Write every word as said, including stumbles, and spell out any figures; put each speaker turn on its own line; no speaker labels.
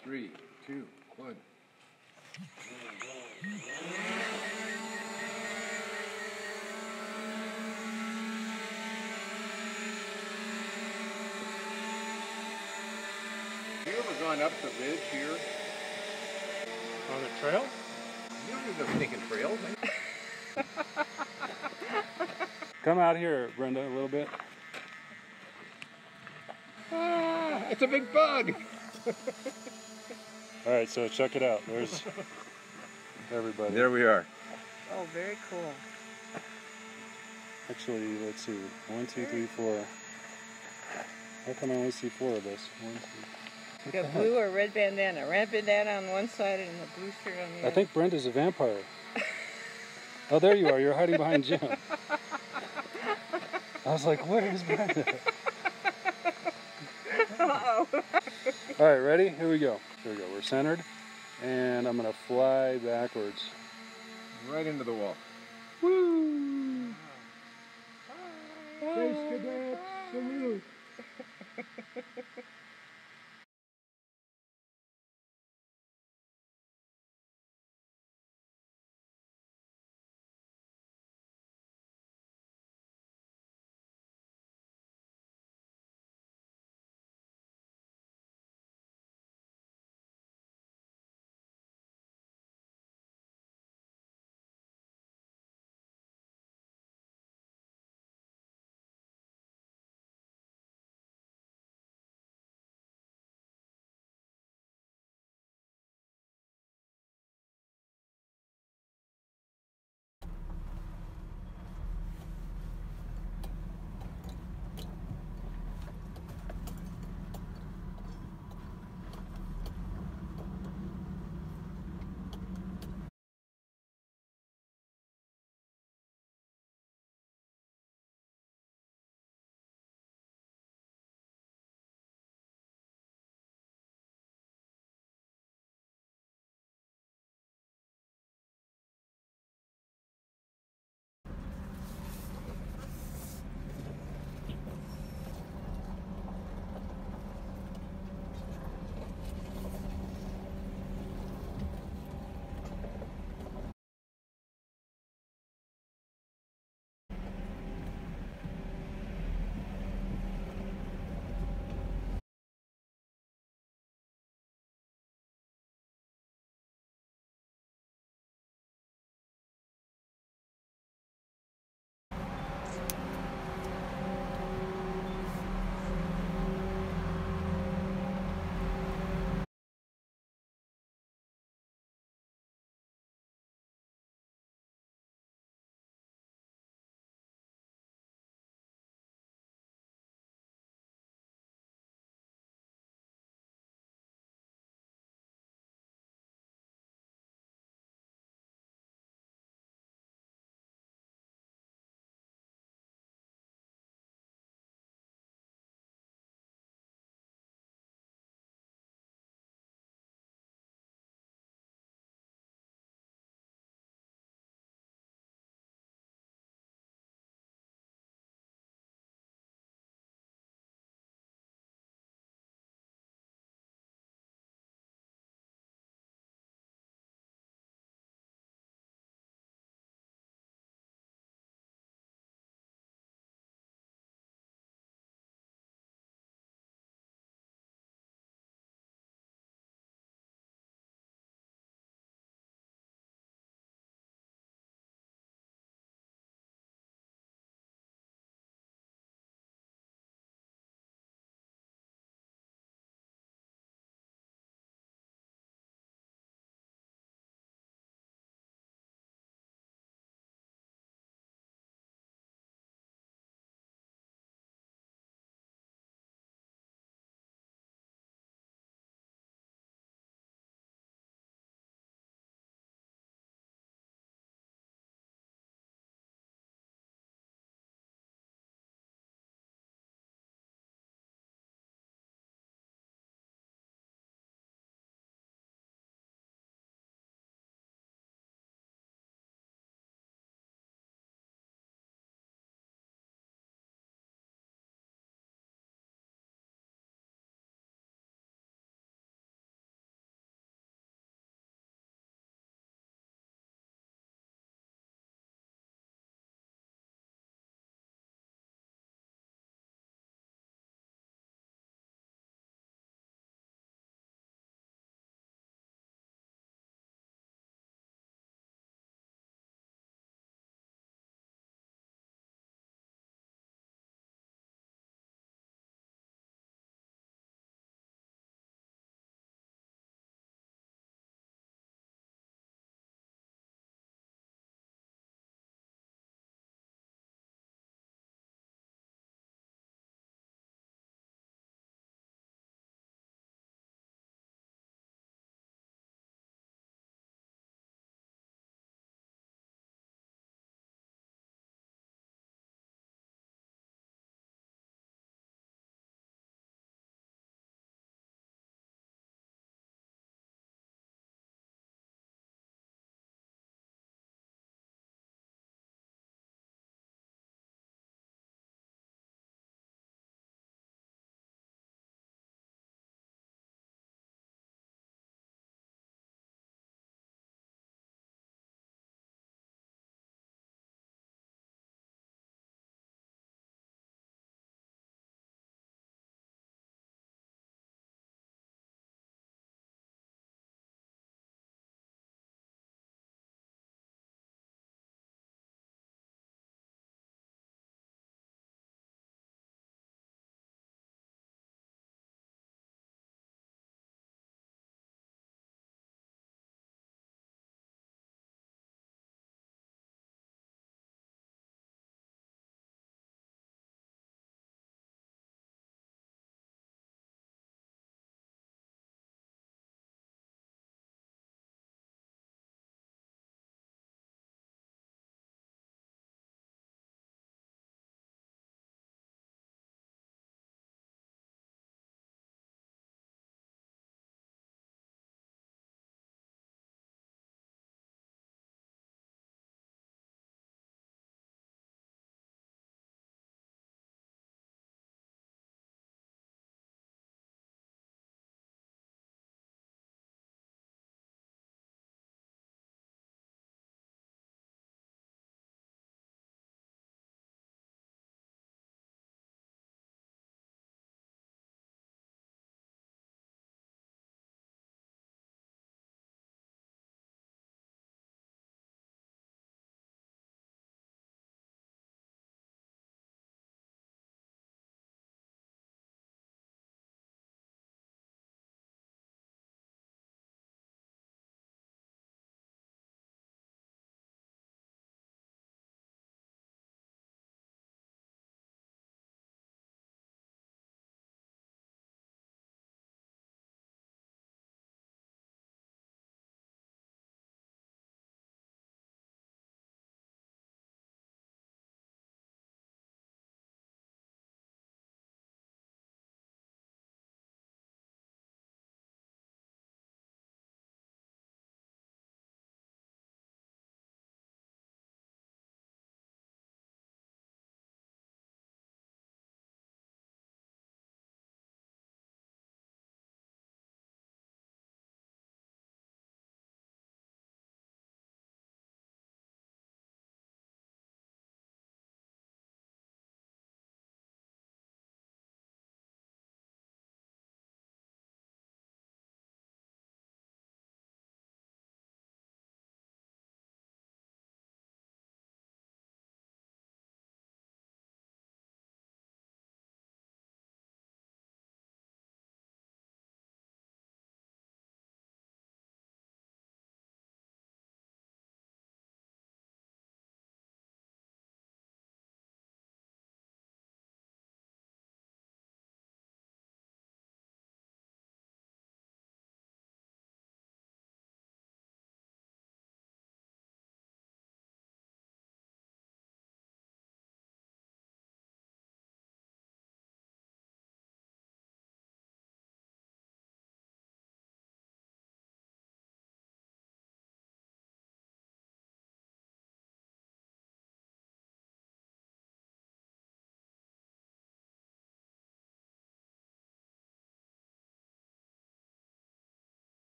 Three, two, one. Have you ever gone up the ridge here?
On the trail?
You don't need no stinking trails.
Come out here, Brenda, a little bit.
Ah, it's a big bug!
All right, so check it out. There's everybody.
There we are.
Oh, very cool.
Actually, let's see. One, two, three, four. How come I only see four of us? One, two.
You got blue or red bandana. Red bandana on one side and a blue shirt on the other.
I think Brenda's a vampire. Oh, there you are. You're hiding behind Jim. I was like, where is Brenda?
Uh-oh.
All right, ready? Here we go. Here we go. We're centered, and I'm gonna fly backwards.
Right into the wall.
Woo!
Space Cadet salute!